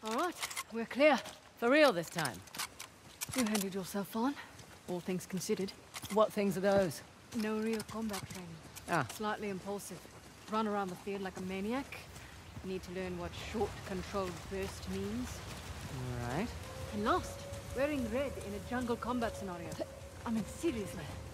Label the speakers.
Speaker 1: All right, we're clear.
Speaker 2: For real this time.
Speaker 1: You handled yourself on, all things considered.
Speaker 2: What things are those?
Speaker 1: No real combat training.
Speaker 2: Ah.
Speaker 1: Slightly impulsive. Run around the field like a maniac. Need to learn what short, controlled burst means.
Speaker 2: All right.
Speaker 1: And lost, wearing red in a jungle combat scenario. I mean, seriously.